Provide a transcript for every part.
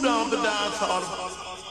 down the dance hall.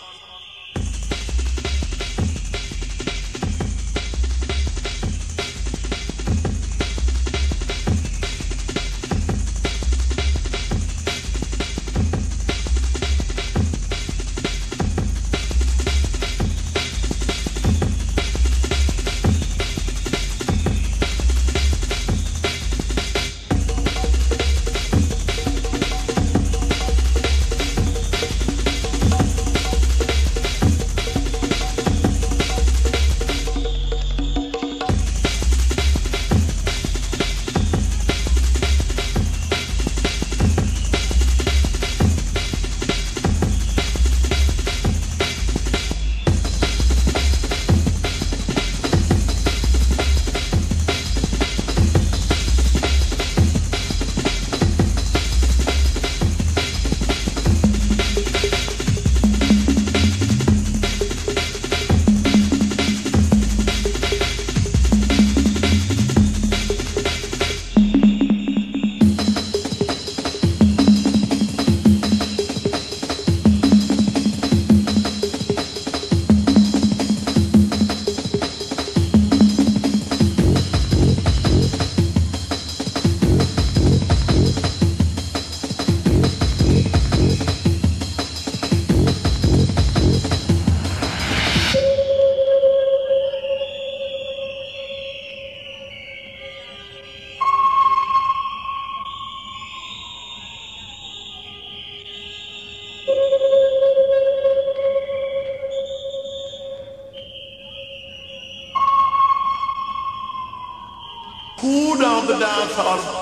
Cool down the dance hall.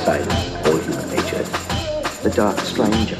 outsiders or human nature. The dark stranger.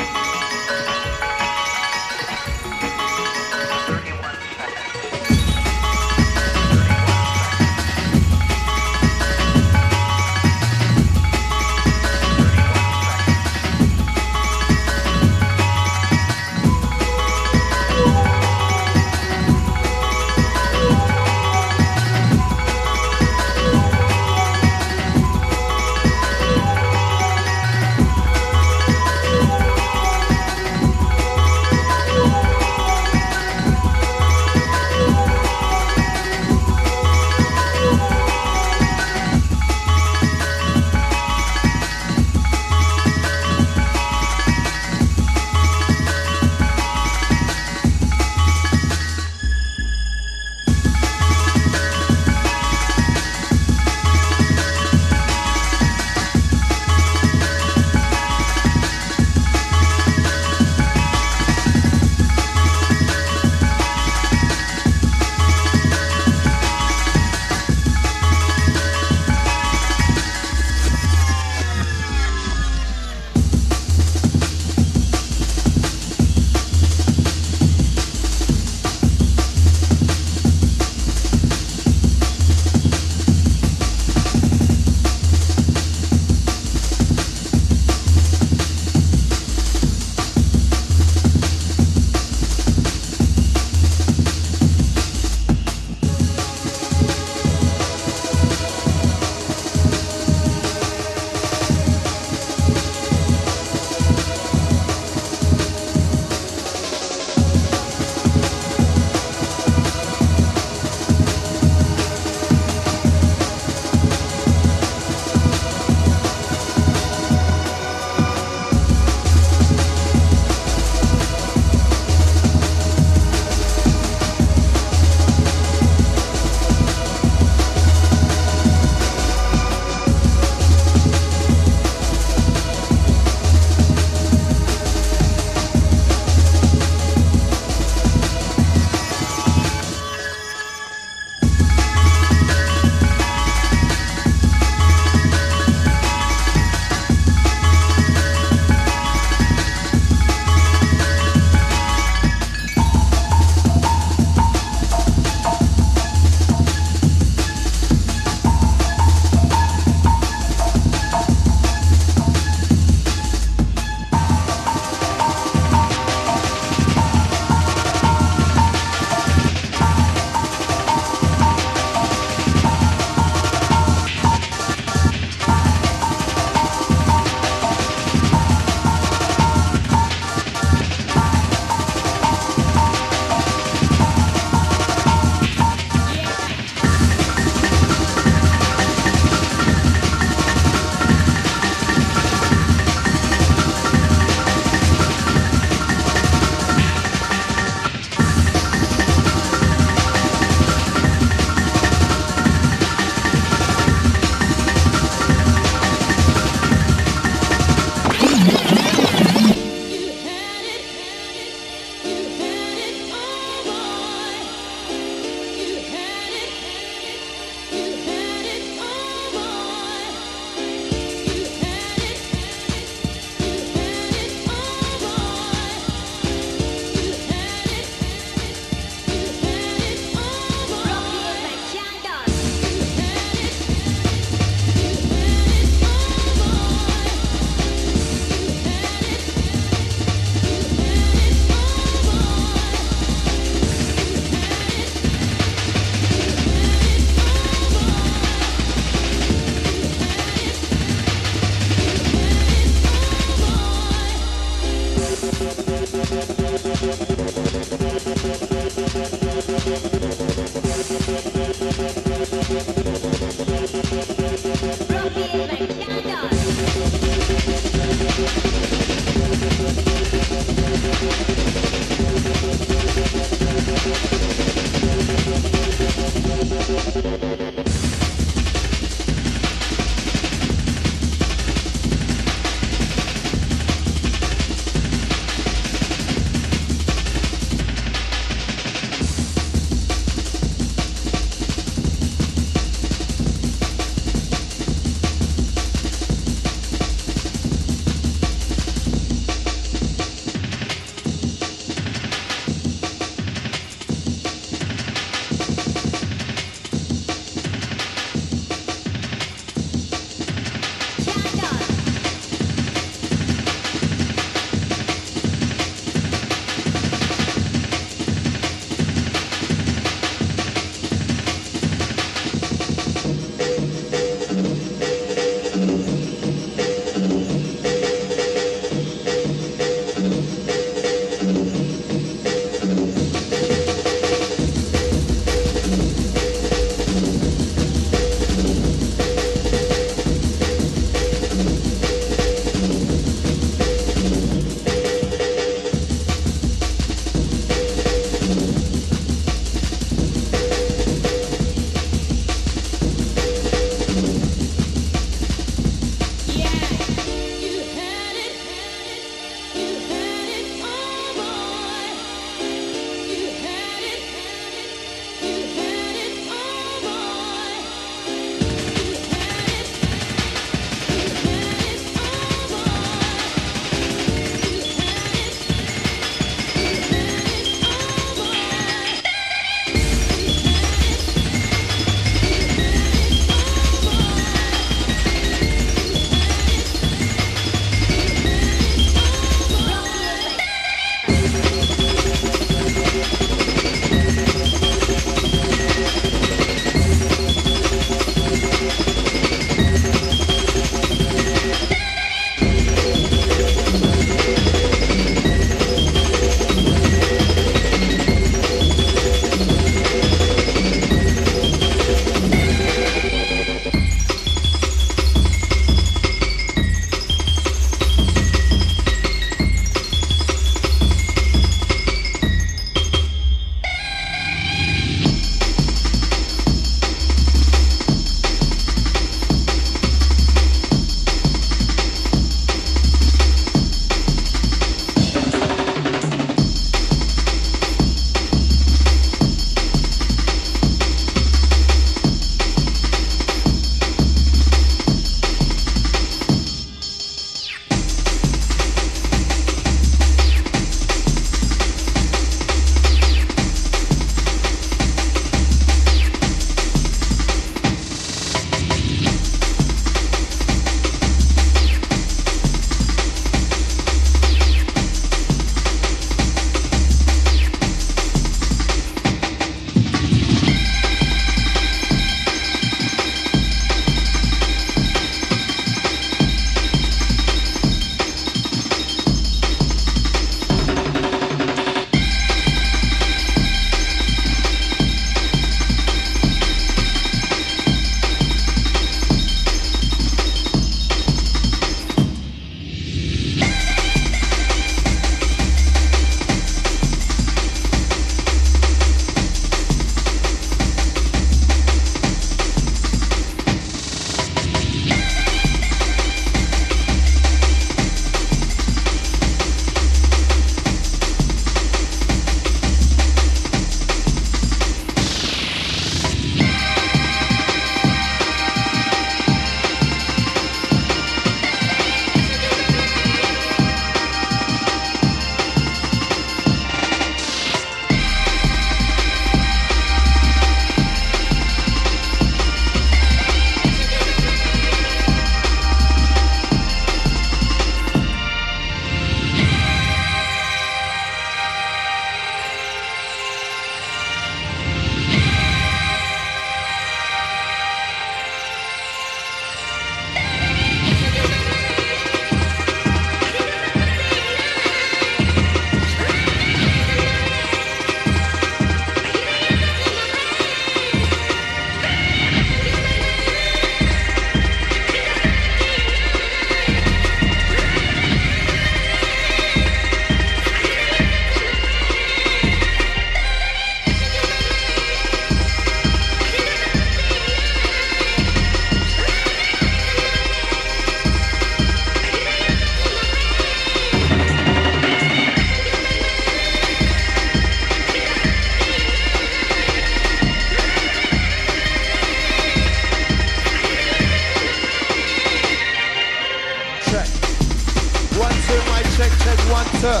sir.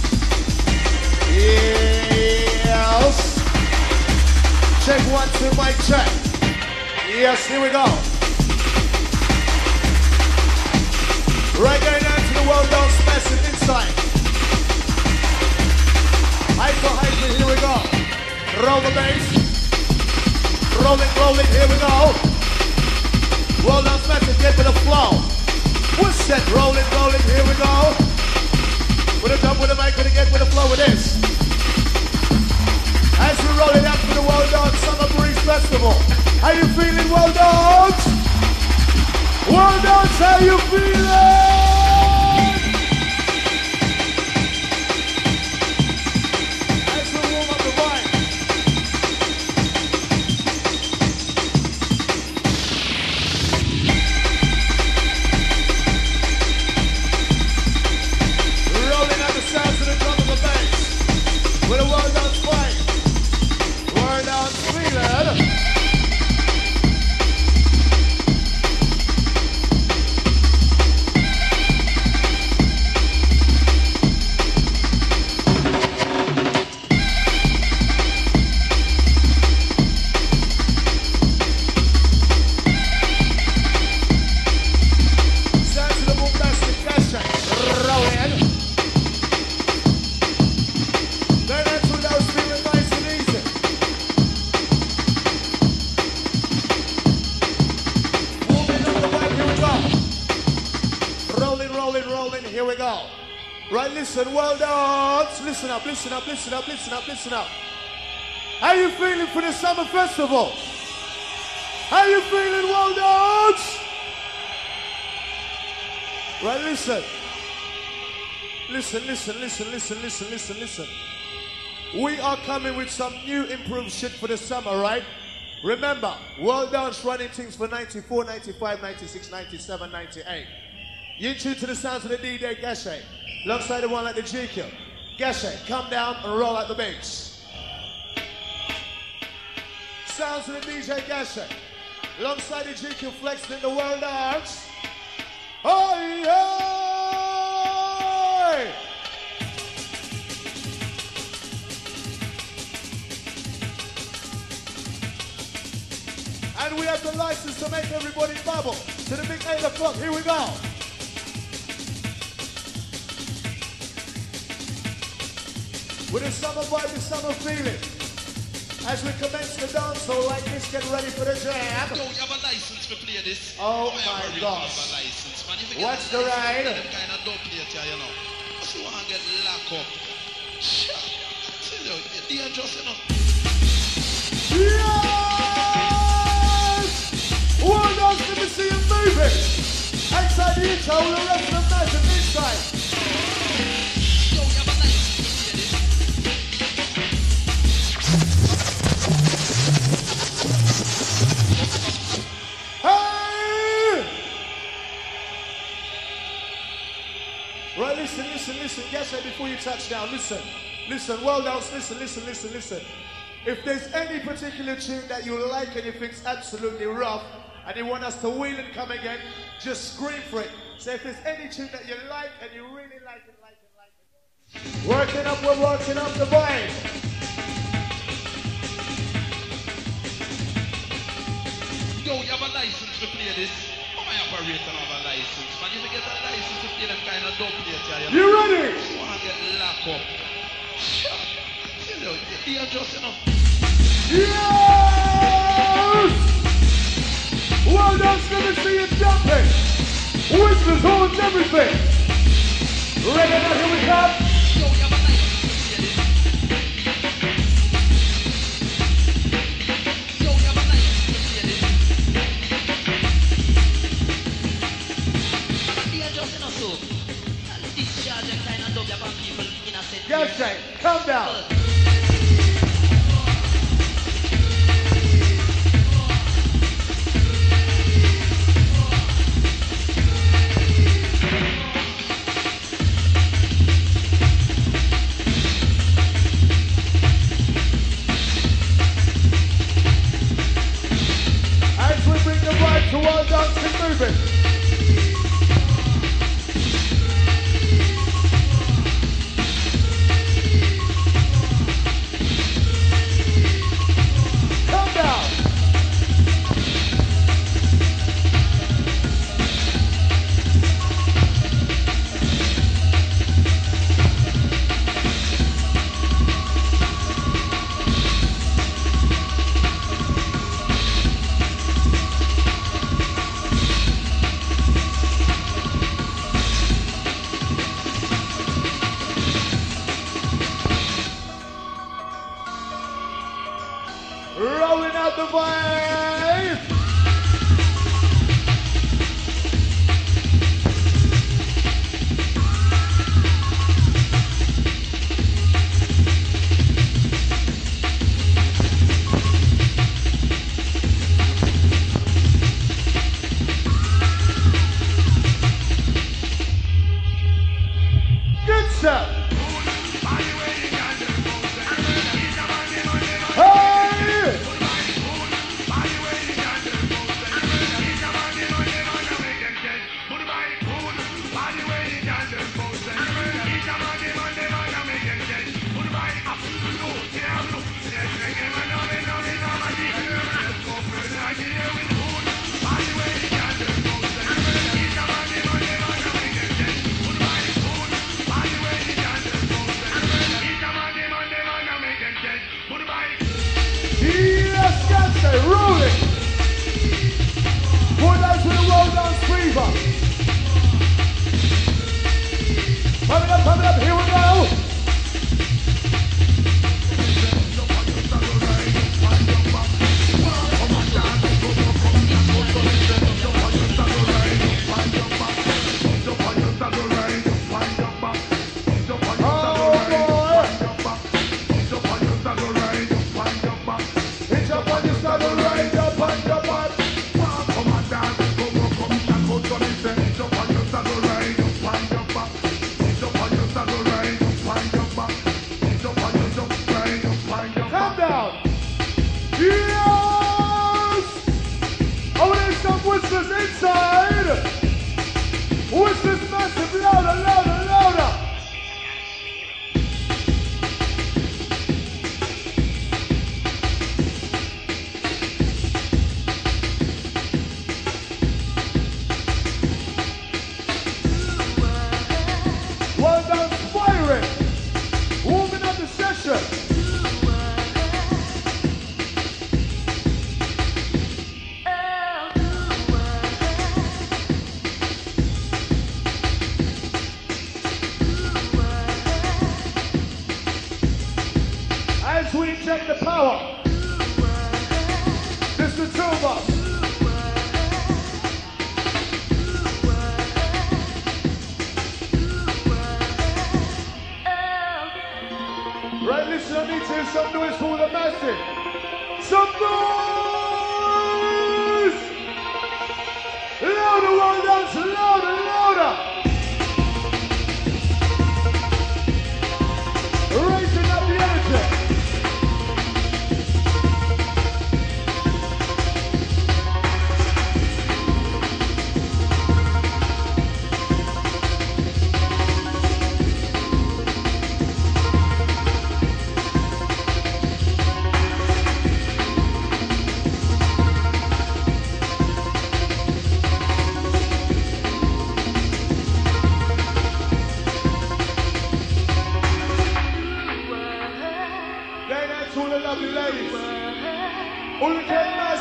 Yes. Check 1, 2, mic check. Yes, here we go. Right going down to the world dance massive inside. Hyper, here we go. Roll the bass. Rolling, here we go. World dance massive, get to the flow. What's that? Rolling, here we go. With a jump, with a mic, with a get with the flow with this. As we roll it up to the World Dance Summer Breeze Festival. How you feeling, World Dance? World Dance, how you feeling? As we warm up the mic. Rolling out the sounds of the drum and the bass. With a World Dance fight. World Dance feeling. Here we go. Right, listen, World Dance. Listen up. How you feeling for the summer festival? How you feeling, World Dance? Right, listen. Listen. We are coming with some new improved shit for the summer, right? Remember, World Dance running things for 94, 95, 96, 97, 98. You tune to the sounds of the DJ Gachet, alongside the one like the GQ. Gachet, come down and roll out the bass. Sounds of the DJ Gachet, alongside the GQ flexing in the World Dance. Oi, oi! And we have the license to make everybody bubble. To the big 8 o'clock, here we go. With a summer vibe, the summer feeling. As we commence the dance hall like this, get ready for the jam. Yo, you have a license to play this? Oh my gosh. What's the ride? You know. So you want to get locked up. Tell you, you're dangerous enough. Yes! World Dance, let me see you moving. Outside the intro, all the rest of the magic inside. Right, listen, Gachet, before you touch down, listen, World Dance, listen. If there's any particular tune that you like and you think's absolutely rough, and you want us to wheel and come again, just scream for it. So if there's any tune that you like and you really like it. Working up, we're working up the vibe. Yo, you have a license to play this? My operator have a license, man. You get a license to play them kind of dope plates. You ready? You want to get locked up. Tell you, you're dangerous enough. Yes! Well done, let me see you jumping. Whistles, horns, everything. Ready now, here we come. Yo, you have a license to play this? Yo, you have a license to play this? Dangerous enough, so. Discharge and kind of dub upon people innocent. Gachet, calm down. As we bring the vibe to World Dance and moving.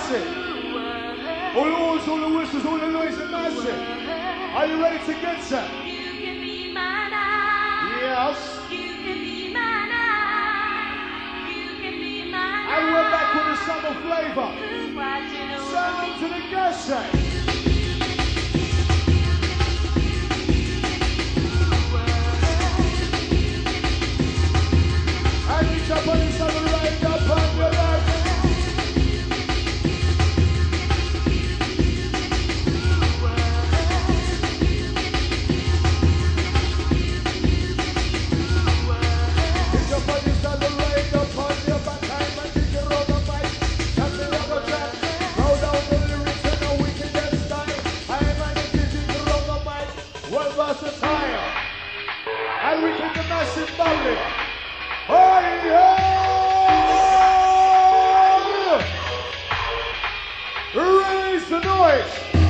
massive. All the horns, all the whistles, all the noise are massive. Are you ready to get set? Yes. And we're back with the summer flavor. Sound on to the Gachet. And you jump on the summer right up on your left. And we get the massive bowling. Oh, yeah! Raise the noise.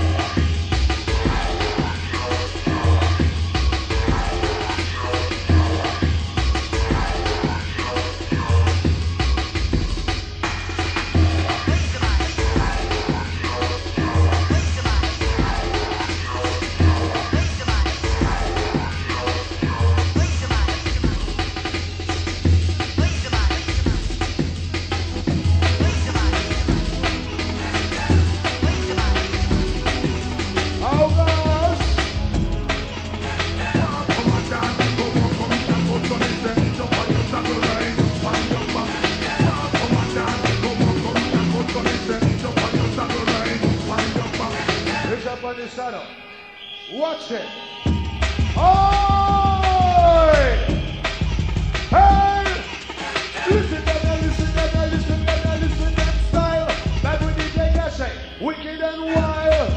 Watch it. Oh! Hey! Listen that, listen that, listen that, listen that style. Back with DJ Gachet. Wicked and wild.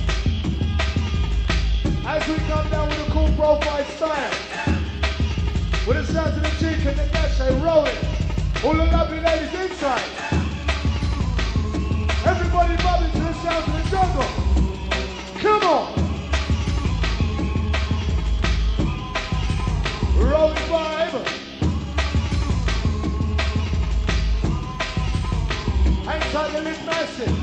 As we come down with a cool profile style. With the sounds of the cheek and the Gachet rolling. All the lovely ladies inside. Everybody bobbing to the sounds of the jungle. Come on. Rolling vibe. Hang tight, the Lydd massive.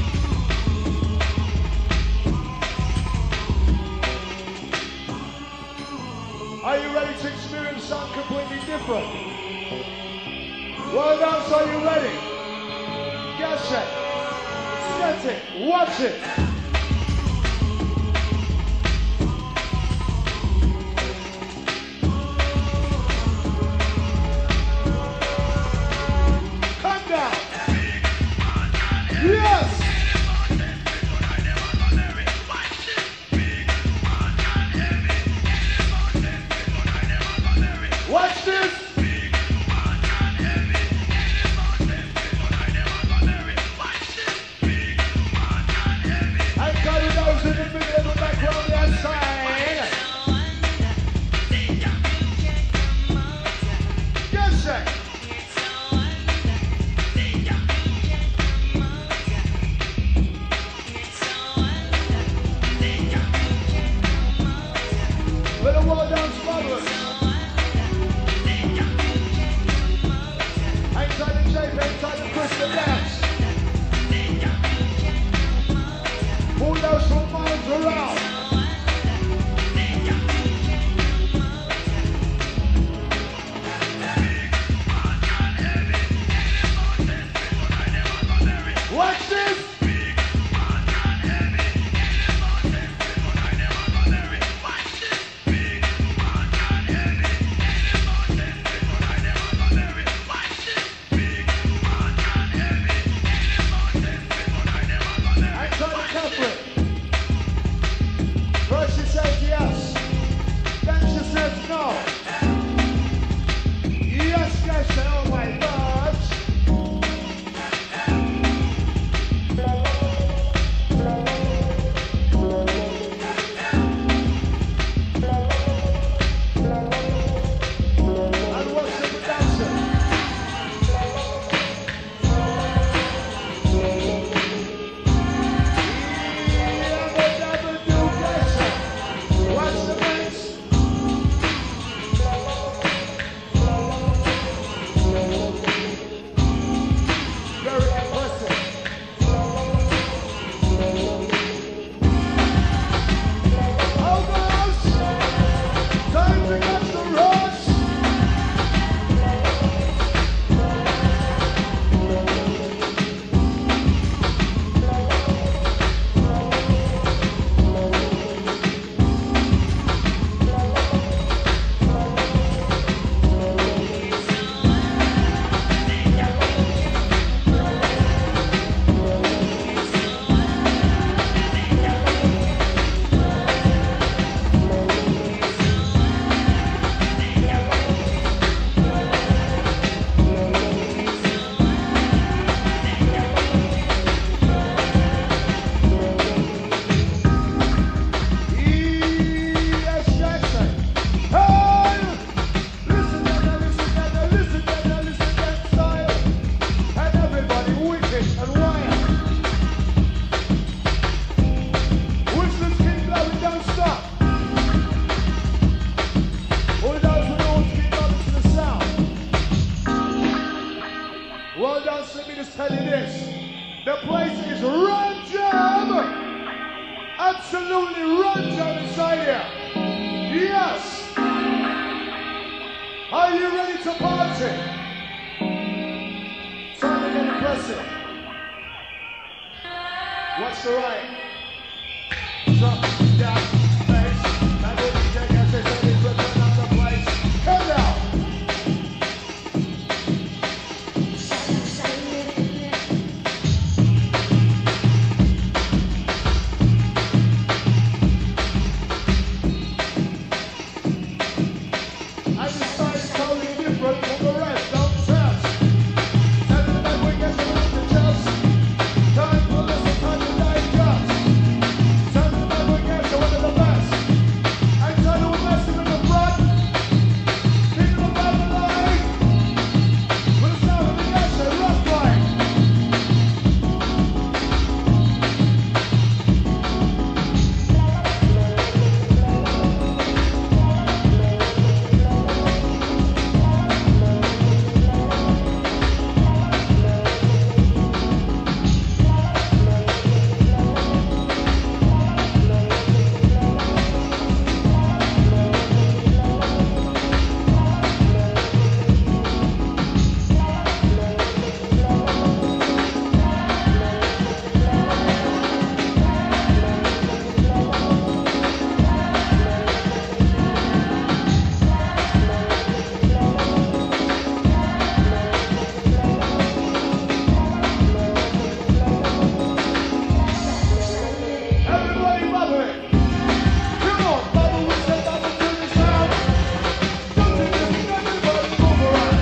Are you ready to experience something completely different? Well done, so are you ready? Gachet. Set it. Watch it. Yes! Watch this! I got it those in the middle of the background the outside. Gachet! With the wall down smugglers. Hang tight and shape, hang tight and twist the dance. Pull those from minds around. Watch this! First she says yes, then she says no. Yes, Gachet, oh my gosh. And what's the production? Watch the absolutely run down inside here. Yes. Are you ready to party? Time to get impressive. What's the right? Drop down, face. And then you take us as any return of the place. Come down. And the style is totally different from the rest. Don't test. Tell me that we get some of the chest. Time for this and time to die just. Tell me that we get some of the best. And tell you we're messing in the front. People about the line. With the sound of the Gachet, rough line. Everybody bubble it. Come on, bubble with the bubble to the sound. Don't you just everybody move around.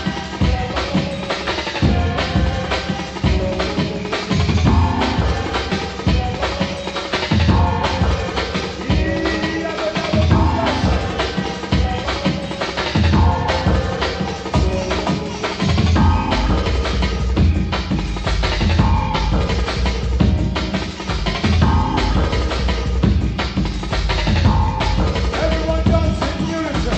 Everyone dance in unison.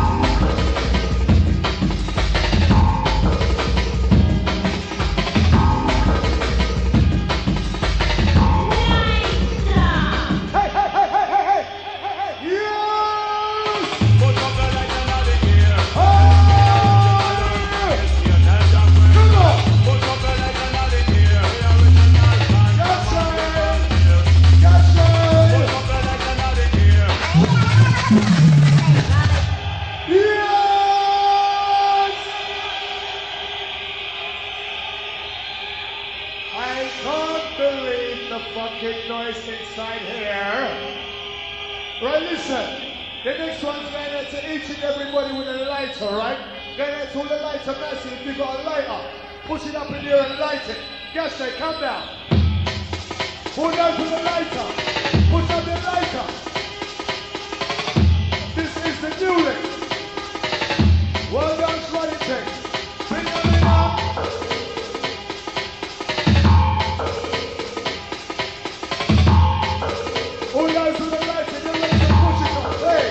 Hey, hey, hey, hey, hey, hey, hey, hey, yes! Put up the light and all the gear. Oh! Come on! Put up the light and all the gear. We are original band. Gachet! Gachet! Put up the light and all the gear. Yes! I can't believe the fucking noise inside here. Right, listen. The next one's going out to each and everybody with a lighter, right? Going out to all the lighter massive. If you've got a lighter, push it up in here and light it. Gachet, come down. Who knows with a lighter? Push up the lighter. This is the new link. Well done, Sweaty Chick. Bring them in up. Who knows with a lighter? You're ready to push it up. Hey.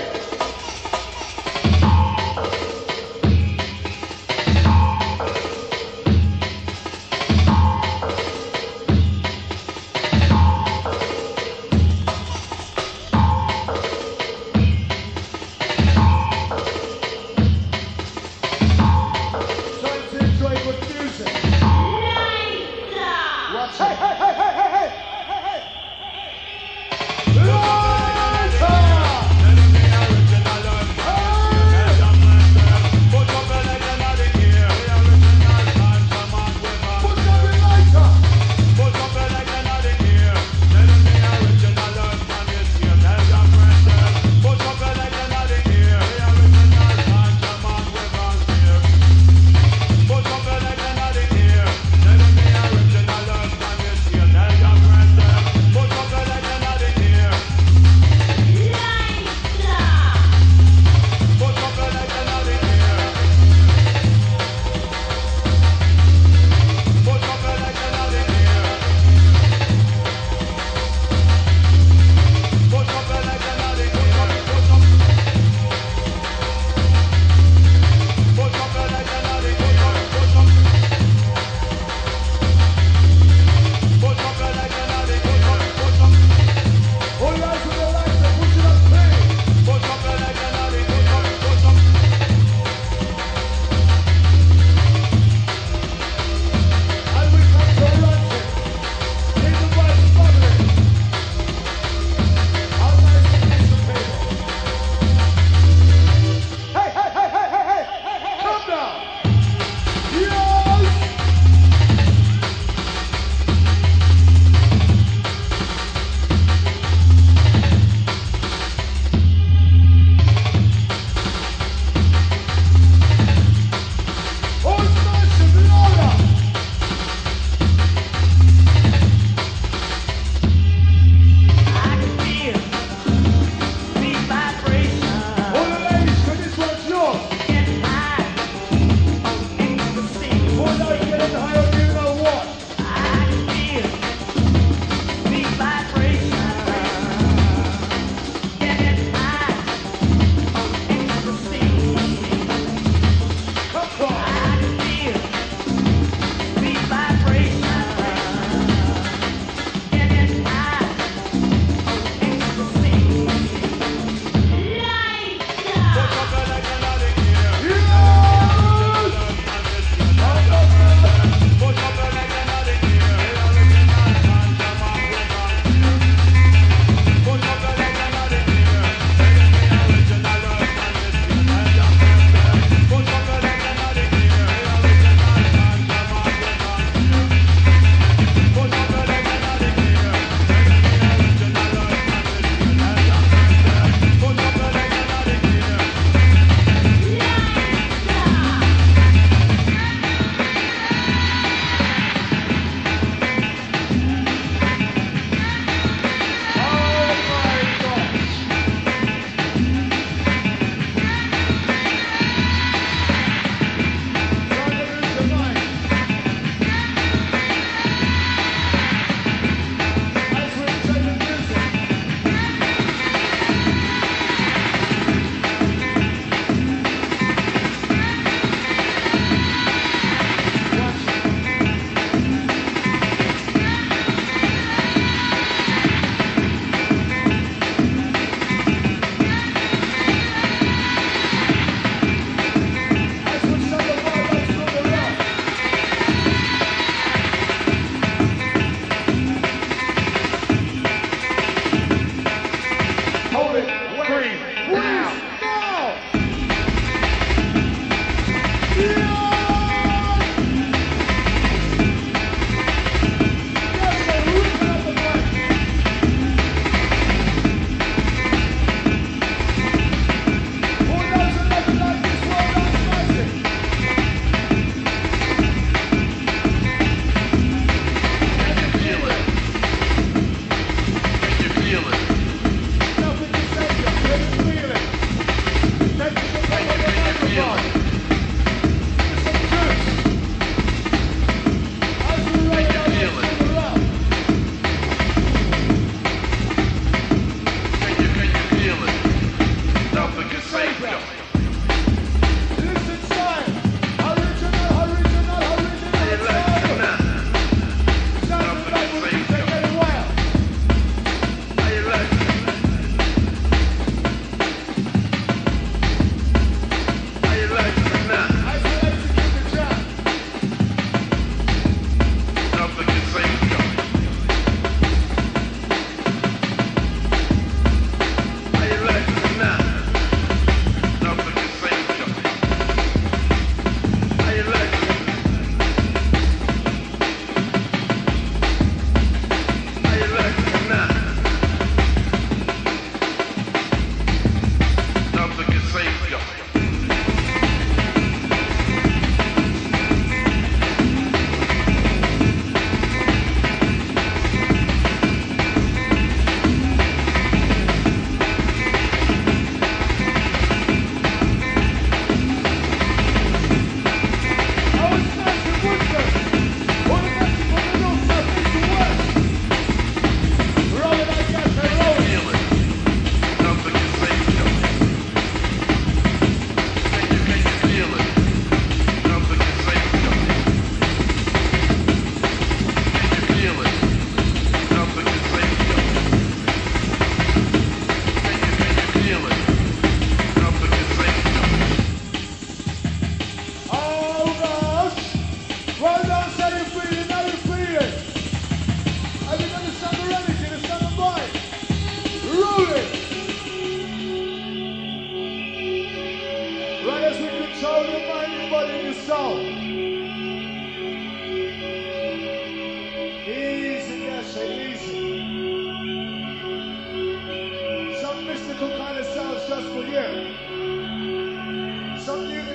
Time to enjoy good music.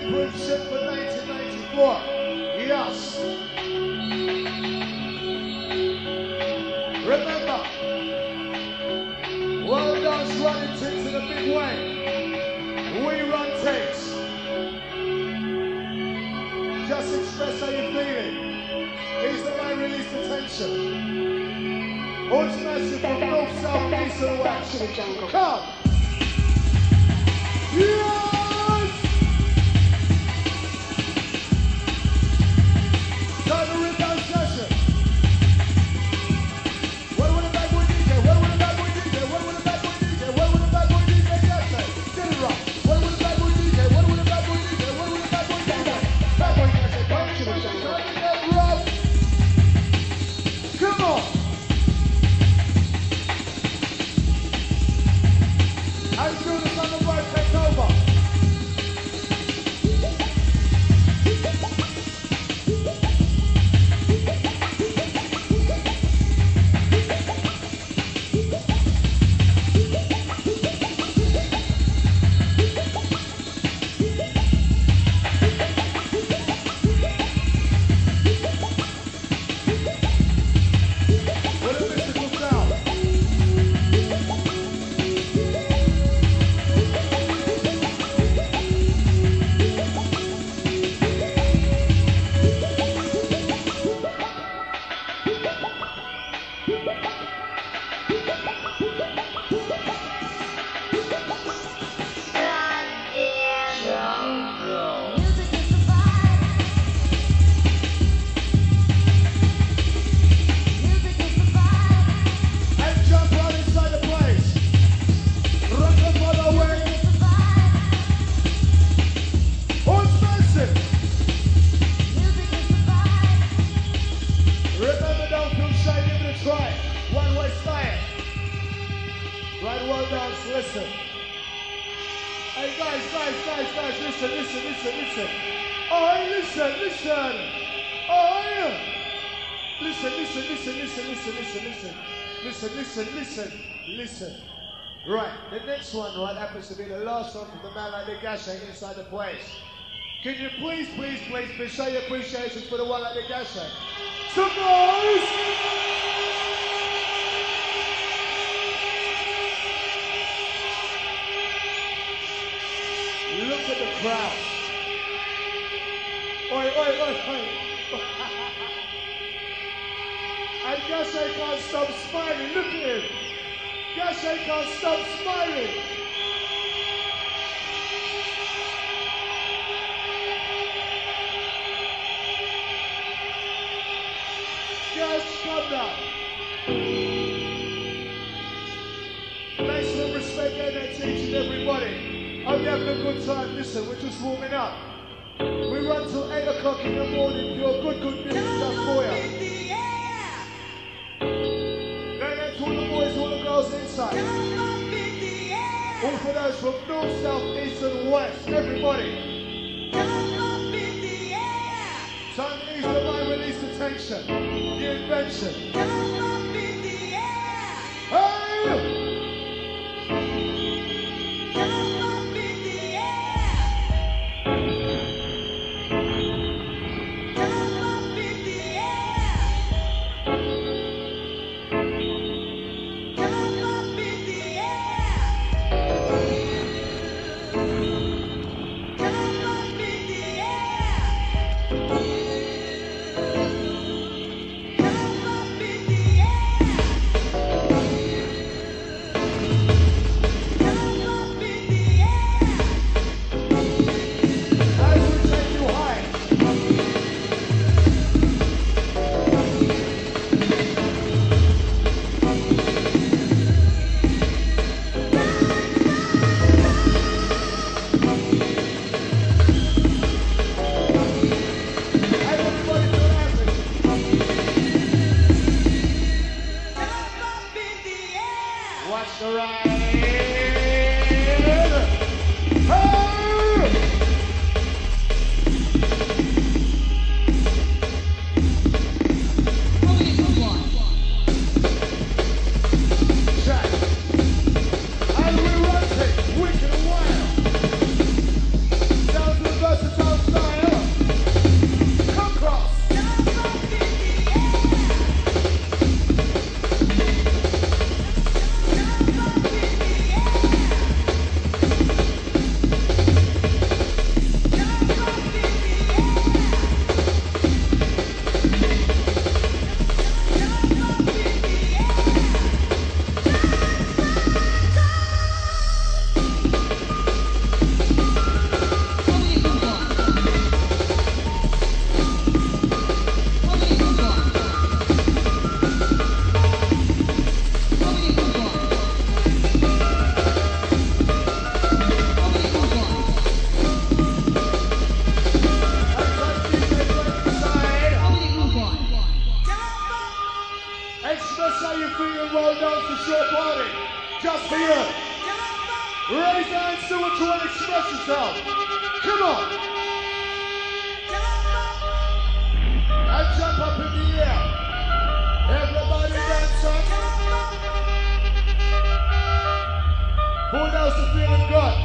championship for 1994. Yes. Remember, World Dance running things in a big way. We run things. Just express how you're feeling. Here's the man release the tension. Ultimate from north, south, east and west. Come! Yes! Time to rip down session. What would a bad boy DJ? What would a bad boy DJ? What would a bad boy DJ? What would a bad boy DJ Gachet? Get it right. What would a bad boy DJ? What would a bad boy DJ? What would a bad boy DJ? Bad boy Gachet. Bad boy Gachet. Rough. Come on. As soon as I'm about to take over. Listen. Right, the next one, right, happens to be the last one from the man like Lydd Gachet inside the place. Can you please show your appreciation for the one like Lydd Gachet? Some noise! Look at the crowd. Oi, oi, oi, oi. And Gachet can't stop smiling, look at him. Gachet can't stop smiling. Gash, come down. Nice and respect and that teaching everybody. Hope you're having a good time. Listen, we're just warming up. We run till 8 o'clock in the morning. Pure good music just for you. All the boys, all the girls inside. All for those from north, south, east and west. Everybody. Time to ease the mind, release the tension. The invention. Hey! Versatile. how you feeling? Well done for show party. Just for you. Raise your hands to what you want to express yourself. Come on. And jump up in the air. Everybody dance up. Who knows the feeling good?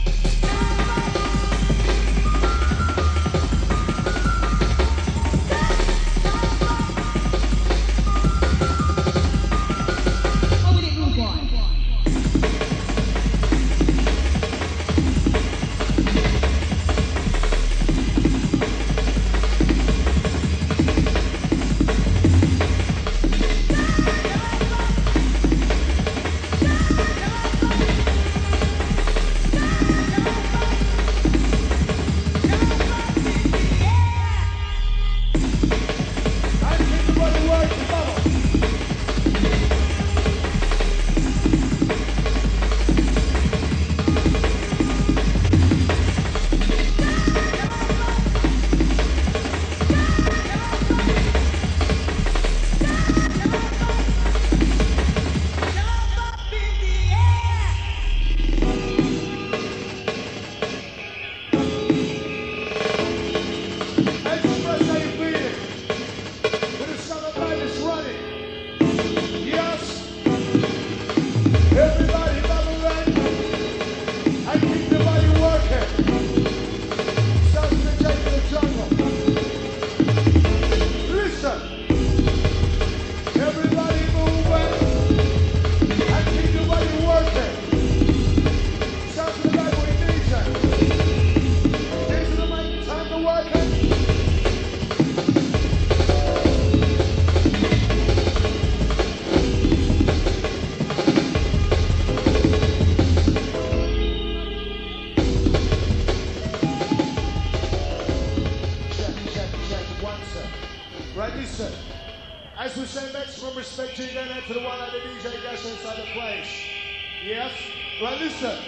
Right, listen. As we say maximum respect to you, going out to the one like the DJ Gachet inside the place. Yes? Right, listen.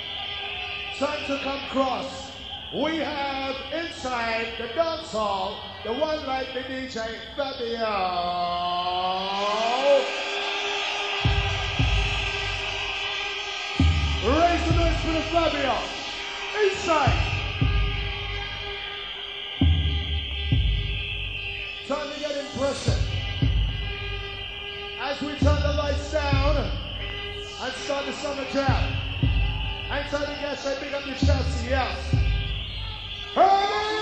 Time to come cross. We have inside the dance hall the one like the DJ Fabio. Raise the noise for the Fabio. Inside. Time to get impressive. As we turn the lights down and start the summer jam. And Tony Gachet, big up your chest, yes. Hurry!